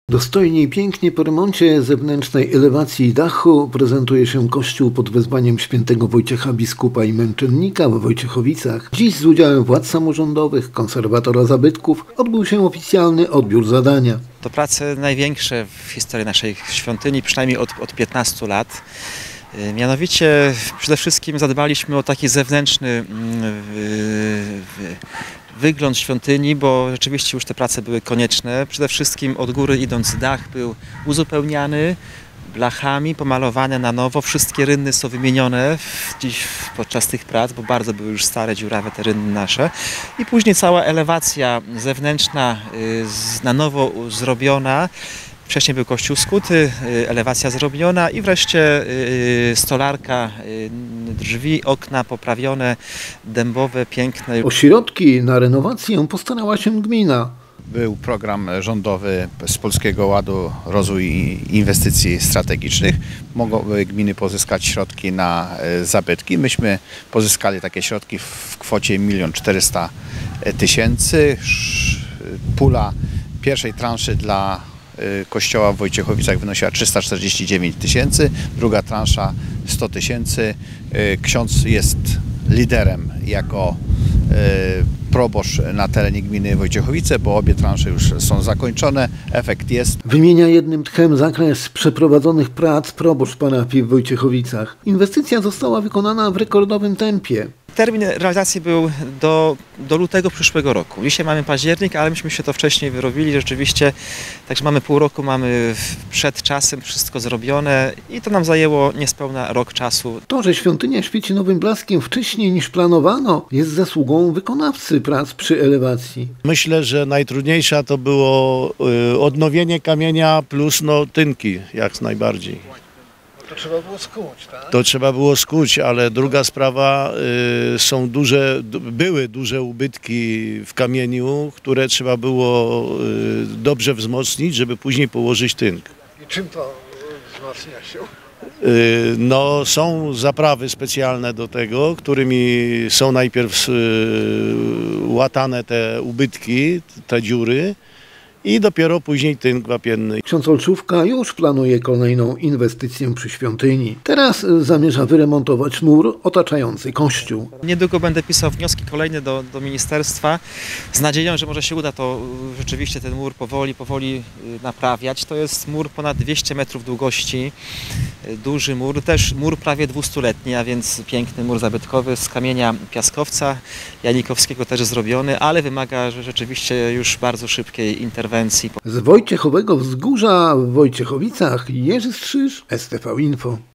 Dostojnie i pięknie po remoncie zewnętrznej elewacji i dachu prezentuje się kościół pod wezwaniem świętego Wojciecha biskupa i męczennika w Wojciechowicach. Dziś z udziałem władz samorządowych, konserwatora zabytków odbył się oficjalny odbiór zadania. To prace największe w historii naszej świątyni, przynajmniej od 15 lat. Mianowicie przede wszystkim zadbaliśmy o taki zewnętrzny wygląd świątyni, bo rzeczywiście już te prace były konieczne. Przede wszystkim od góry idąc dach był uzupełniany blachami, pomalowane na nowo. Wszystkie rynny są wymienione dziś podczas tych prac, bo bardzo były już stare, dziurawe te rynny nasze. I później cała elewacja zewnętrzna na nowo zrobiona. Wcześniej był kościół skuty, elewacja zrobiona i wreszcie stolarka, drzwi, okna poprawione, dębowe, piękne. O środki na renowację postarała się gmina. Był program rządowy z Polskiego Ładu Rozwój Inwestycji Strategicznych. Mogły gminy pozyskać środki na zabytki. Myśmy pozyskali takie środki w kwocie 1 400 000. Pula pierwszej transzy dla Kościoła w Wojciechowicach wynosiła 349 000, druga transza 100 000. Ksiądz jest liderem jako proboszcz na terenie gminy Wojciechowice, bo obie transze już są zakończone. Efekt jest. Wymienia jednym tchem zakres przeprowadzonych prac proboszcz parafii w Wojciechowicach. Inwestycja została wykonana w rekordowym tempie. Termin realizacji był do lutego przyszłego roku. Dzisiaj mamy październik, ale myśmy się to wcześniej wyrobili rzeczywiście. Także mamy pół roku, mamy przed czasem wszystko zrobione i to nam zajęło niespełna rok czasu. To, że świątynia świeci nowym blaskiem wcześniej niż planowano, jest zasługą wykonawcy prac przy elewacji. Myślę, że najtrudniejsza to było odnowienie kamienia plus tynki jak najbardziej. To trzeba było skuć, tak? To trzeba było skuć, ale druga sprawa, były duże ubytki w kamieniu, które trzeba było dobrze wzmocnić, żeby później położyć tynk. I czym to wzmacnia się? Są zaprawy specjalne do tego, którymi są najpierw łatane te ubytki, te dziury, i dopiero później tynk wapienny. Ksiądz Olszówka już planuje kolejną inwestycję przy świątyni. Teraz zamierza wyremontować mur otaczający kościół. Niedługo będę pisał wnioski kolejne do ministerstwa z nadzieją, że może się uda to rzeczywiście ten mur powoli naprawiać. To jest mur ponad 200 metrów długości, duży mur, też mur prawie 200-letni, a więc piękny mur zabytkowy z kamienia piaskowca janikowskiego też zrobiony, ale wymaga rzeczywiście już bardzo szybkiej interwencji. Z Wojciechowego Wzgórza w Wojciechowicach Jerzy Strzyż, STV Info.